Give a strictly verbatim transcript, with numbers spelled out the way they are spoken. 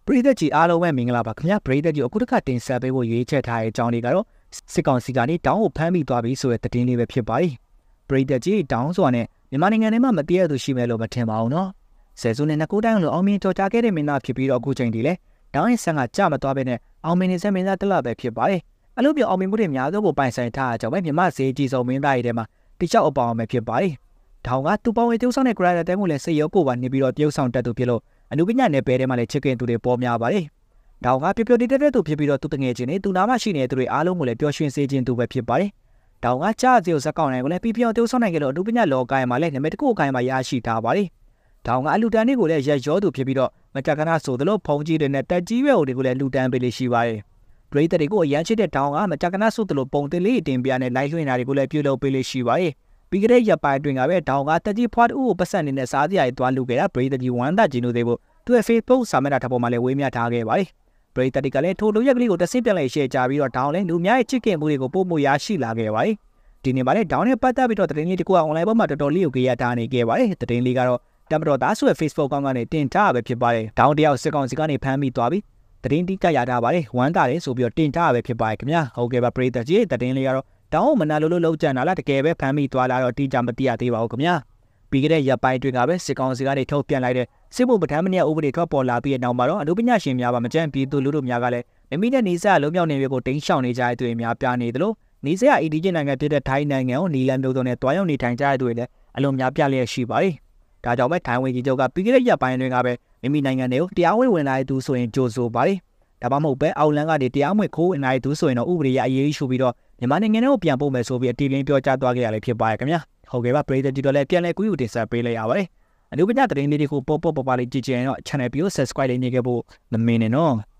ပရိသတ်ကြီးအားလုံးပဲမင်္ဂလာပါခင်ဗျာပရိသတ်ကြီးအခုတစ်ခါတင်ဆက်ပေးဖို့ရွေးချက်ထားတဲ့အကြောင်းလေးကတော့စစ်ကောင်စီကနေတောင်းကိုဖမ်းမိသွားပြီဆိုတဲ့သတင်းလေးပဲဖြစ်ပါတယ်ပရိသတ်ကြီးတောင်းဆိုတာနဲ့မြန်မာနိုင်ငံထဲမှာမတည့်ရသူရှိမယ်လို့မထင်ပါဘူးနော်ဆယ်စုနှစ်နှစ်ခုတိုင်းလို့အောင်မြင်ကြော်ကြားခဲ့တဲ့မင်းသားဖြစ်ပြီးတော့အခုချိန်ဒီလေတောင်းရဲ့ဆန်ကကြမသွားပဲနဲ့အောင်မြင်နေတဲ့မင်းသားတစ်လပဲဖြစ်ပါတယ်အလို့ပြောအောင်မြင်မှုတွေများသောကိုပိုင်ဆိုင်ထားတာကြောင့်ပဲမြန်မာဈေးကြီးဆုံးမင်းသားတွေထဲမှာတိကျအပေါအောင်ပဲဖြစ်ပါတယ်တောင်းကသူပေါဝင်tiêuဆောင်တဲ့ character တဲမှုလည်းစိတ်ရောကိုပါနေပြီးတော့tiêuဆောင်တတ်သူဖြစ်လို့အနုပညာနယ်ပယ်ထဲမှာလည်းချစ်ခင်သူတွေပေါ်များပါတယ်။တောင်ကပျော်ပျော်တည်တဲ့သူဖြစ်ပြီးတော့သူတငယ်ချင်းတွေသူနာမရှိနေတဲ့သူတွေအားလုံးကိုလည်းပျော်ရွှင်စေခြင်းသူပဲဖြစ်ပါတယ်။တောင်ကကြားစီကိုဇက်ကောင်းနိုင်ကိုလည်းပြပြအောင်တိုးဆောင်နိုင်ကြလို့အနုပညာလောကမှာလည်းနမိတ်တစ်ခုအခိုင်မှာရရှိထားပါတယ်။တောင်ကအလူတန်းတွေကိုလည်းရက်ရောသူဖြစ်ပြီးတော့မတက်ကနာဆိုသလိုဖုံကြီးတွေနဲ့တက်ကြီးရွယ်တွေကိုလည်းလူတန်းပေးလေးရှိပါတယ်။ပရိသတ်တွေကိုအရန်ချစ်တဲ့တောင်ကမတက်ကနာဆိုသလိုပုံတင်လေးတင်ပြနဲ့လိုက်လွှင့်တာတွေကိုလည်းပြုလုပ်ပေးလေးရှိပါတယ်။ပြီးကြတဲ့ရပ်ပိုင်းတွင်ကပဲတောင်ကတက်ကြီးဖွားတူကိုပတ်စံနေတဲ့စားစရာတွေတွားလူခဲ့တာပရိသတ်ကြီးဝမ်းသာခြင်းတို့တွေကိုသူရဲ့ Facebook စာမျက်နှာထပ်ပေါ်မှာလည်းဝေမျှထားခဲ့ပါတယ်။ပရိသတ်တွေကလည်းထိုလိုရက်ကလေးကိုတဆင့်ပြန်လိုက် share ကြပြီးတော့ဒေါင်းလည်းလူများရဲ့ချစ်ခင်မှုတွေကိုပို့မို့ရရှိလာခဲ့ပါတယ်။ဒီနေ့မှာလည်းဒေါင်းနဲ့ပတ်သက်ပြီးတော့သတင်းလေးတစ်ခုက online ပေါ်မှာတော်တော်လေးကိုကြရထားနေခဲ့ပါတယ်။သတင်းလေးကတော့တမတော်သားဆိုတဲ့ Facebook ကောင်းကနေတင်ထားပဲဖြစ်ပါတယ်။ဒေါင်းတယောက်စစ်ကောင်စီကနေဖမ်းမိသွားပြီ။သတင်းတိကျရထားပါတယ်။ဝမ်းသာတယ်ဆိုပြီးတော့တင်ထားပဲဖြစ်ပါတယ်ခင်ဗျာ။ဟုတ်ကဲ့ပါပရိသတ်ကြီးသတင်းလေးကတော့တောင်းမနာလို့လို့လောက်ကြံတာလားတကယ်ပဲဖမ်းမိသွားလာတော့တိကျမသိရသေးပါဘူးခင်ဗျာ။ပြီးကြတဲ့ရပ်ပိုင်းတွေကပဲစစ်ကောင်စီကနေထုတ်ပြန်လိုက်တဲ့စစ်မှုပဋ္ဌာန်းမနည်းဥပဒေထွက်ပေါ်လာပြီးတဲ့နောက်မှာတော့အနုပညာရှင်များပါမကြမ်းပြည်သူလူထုများကလည်းမိမိနဲ့နေဆက်လုံးမြောက်နေမျိုးကိုတင်းရှောင်နေကြတဲ့သူတွေများပြားနေသလိုနေဆက်အီဒီဂျင်နိုင်ငံဖြစ်တဲ့ထိုင်းနိုင်ငံကိုနီလန်မျိုးစုံနဲ့တွားရောက်နေထိုင်ကြတဲ့သူတွေလည်းအလွန်များပြားလျက်ရှိပါတယ်။ဒါကြောင့်ပဲထိုင်းဝန်ကြီးချုပ်ကပြီးကြတဲ့ရပ်ပိုင်းတွေကပဲမိမိနိုင်ငံတွေကိုတရားဝင်ဝင်လာတဲ့သူဆိုရင်ကြိုဆိုပါတယ်။ဒါမှမဟုတ်ပဲအောက်လန်းကနေတရားမဝင်ခိုးဝင်လာတဲ့သူဆိုရင်တော့ဥပဒေရအရေးယူပြီးတော့မြန်မာနိုင်ငံကိုပြန်ပို့မယ်ဆိုပြီးအတီးလင်းပြောကြားသွားခဲ့ရလေဖြစ်ပါတယ်ခင်ဗျာ။ဟုတ်ကဲ့ပါပရိသတ်ကြီးတို့လည်းပြန်လဲကူးယူတင်ဆက်ပေးလိုက်ရပါတယ်။အနုပညာသတင်းလေးတွေကိုပေါ်ပေါ်ပပလေးကြည့်ကြရင်တော့ channel ကို subscribe လေးနေခဲ့ဖို့မမင်းနဲ့နော်။